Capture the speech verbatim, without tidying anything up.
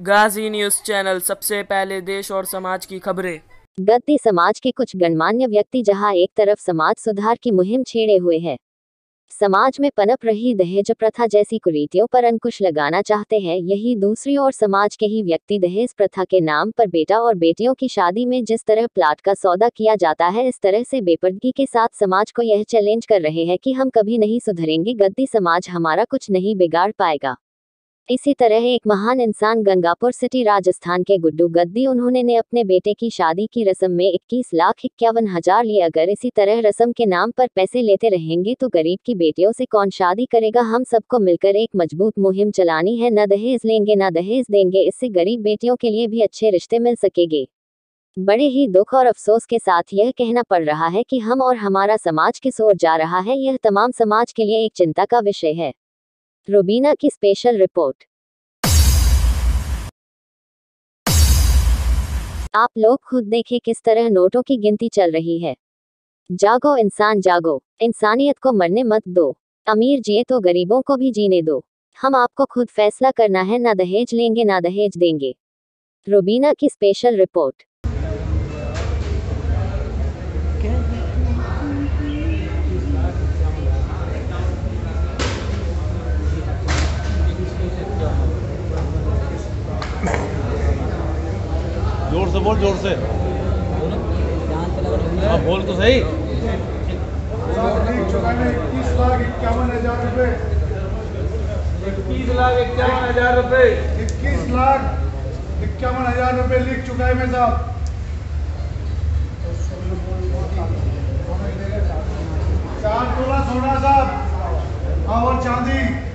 गाजी news channel, सबसे पहले देश और समाज की खबरें। गद्दी समाज के कुछ गणमान्य व्यक्ति जहां एक तरफ समाज सुधार की मुहिम छेड़े हुए हैं, समाज में पनप रही दहेज प्रथा जैसी कुरीतियों पर अंकुश लगाना चाहते हैं, यही दूसरी ओर समाज के ही व्यक्ति दहेज प्रथा के नाम पर बेटा और बेटियों की शादी में जिस तरह प्लाट का सौदा किया जाता है, इस तरह से बेपर्दगी के साथ समाज को यह चैलेंज कर रहे हैं कि हम कभी नहीं सुधरेंगे, गद्दी समाज हमारा कुछ नहीं बिगाड़ पाएगा। इसी तरह एक महान इंसान गंगापुर सिटी राजस्थान के गुड्डू गद्दी, उन्होंने ने अपने बेटे की शादी की रस्म में इक्कीस लाख इक्यावन हजार लिए। अगर इसी तरह रस्म के नाम पर पैसे लेते रहेंगे तो गरीब की बेटियों से कौन शादी करेगा। हम सबको मिलकर एक मजबूत मुहिम चलानी है, न दहेज लेंगे न दहेज देंगे, इससे गरीब बेटियों के लिए भी अच्छे रिश्ते मिल सकेंगे। बड़े ही दुख और अफसोस के साथ यह कहना पड़ रहा है कि हम और हमारा समाज किस ओर जा रहा है, यह तमाम समाज के लिए एक चिंता का विषय है। रुबीना की स्पेशल रिपोर्ट। आप लोग खुद देखें किस तरह नोटों की गिनती चल रही है। जागो इंसान जागो, इंसानियत को मरने मत दो। अमीर जिए तो गरीबों को भी जीने दो। हम आपको खुद फैसला करना है, ना दहेज लेंगे ना दहेज देंगे। रुबीना की स्पेशल रिपोर्ट। जोर से बोल, जोर से हाँ, बोल तो सही। इक्कीस लाख इक्यावन हजार रुपए इक्कीस लाख इक्यावन हजार रुपए इक्कीस लाख इक्यावन हजार रुपए लिख चुका है मैं साहब। चार तोला सोना साहब, हाँ, और चांदी